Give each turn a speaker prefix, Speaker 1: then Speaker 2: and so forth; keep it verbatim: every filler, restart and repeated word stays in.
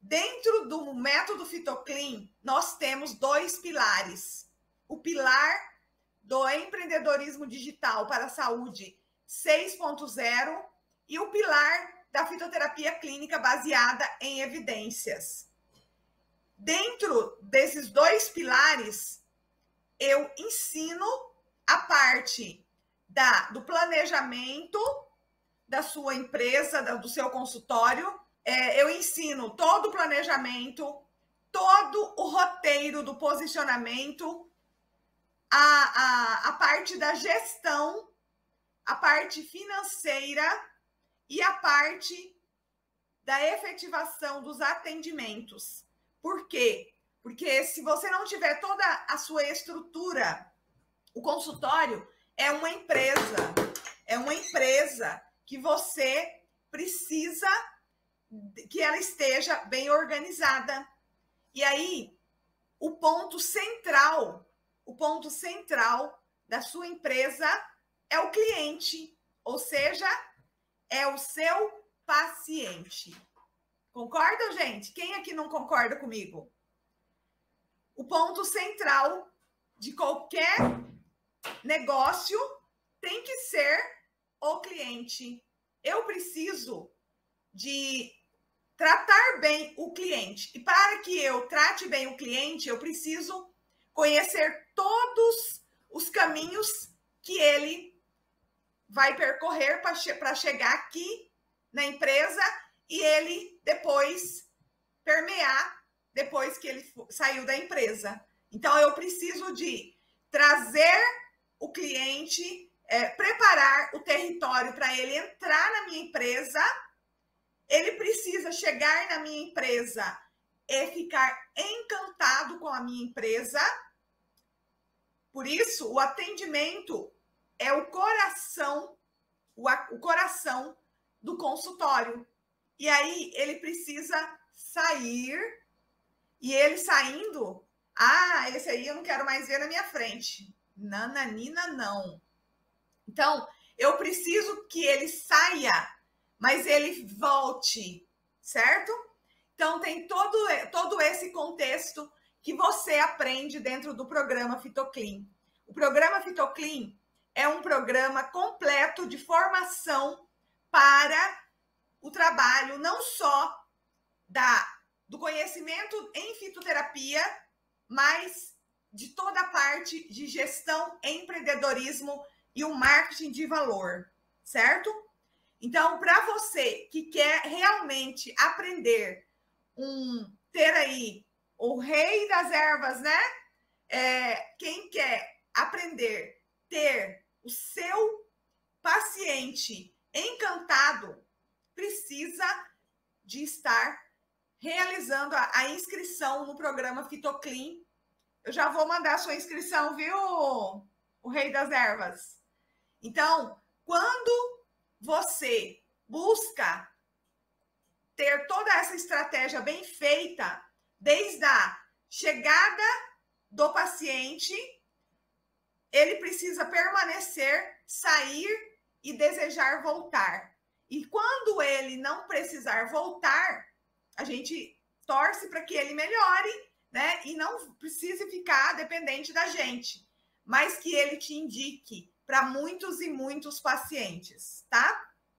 Speaker 1: Dentro do método Fitoclean, nós temos dois pilares. O pilar do empreendedorismo digital para a saúde seis ponto zero e o pilar da fitoterapia clínica baseada em evidências. Dentro desses dois pilares, eu ensino a parte da, do planejamento da sua empresa, do seu consultório. É, eu ensino todo o planejamento, todo o roteiro do posicionamento, a, a, a parte da gestão, a parte financeira e a parte da efetivação dos atendimentos. Por quê? Porque se você não tiver toda a sua estrutura, o consultório é uma empresa, é uma empresa que você precisa que ela esteja bem organizada. E aí, o ponto central, o ponto central da sua empresa é o cliente, ou seja, é o seu paciente. Concordam, gente? Quem aqui não concorda comigo? O ponto central de qualquer negócio tem que ser o cliente. Eu preciso de tratar bem o cliente. E para que eu trate bem o cliente, eu preciso conhecer todos os caminhos que ele vai percorrer para chegar aqui na empresa e ele depois permear depois que ele saiu da empresa. Então, eu preciso de trazer o cliente, é, preparar o território para ele entrar na minha empresa. Ele precisa chegar na minha empresa e ficar encantado com a minha empresa. Por isso, o atendimento é o coração, o, o coração do consultório. E aí, ele precisa sair, e ele saindo, ah, esse aí eu não quero mais ver na minha frente. Nananina, não. Então, eu preciso que ele saia, mas ele volte, certo? Então, tem todo, todo esse contexto que você aprende dentro do programa Fitoclean. O programa Fitoclean é um programa completo de formação para o trabalho, não só da, do conhecimento em fitoterapia, mas de toda a parte de gestão, empreendedorismo e o marketing de valor, certo? Então, para você que quer realmente aprender, um, ter aí o rei das ervas, né? É, quem quer aprender, ter o seu paciente encantado, precisa de estar realizando a, a inscrição no programa Fitoclean. Eu já vou mandar a sua inscrição, viu, o rei das ervas? Então, quando você busca ter toda essa estratégia bem feita, desde a chegada do paciente, ele precisa permanecer, sair e desejar voltar. E quando ele não precisar voltar, a gente torce para que ele melhore, né? E não precise ficar dependente da gente, mas que ele te indique para muitos e muitos pacientes, tá?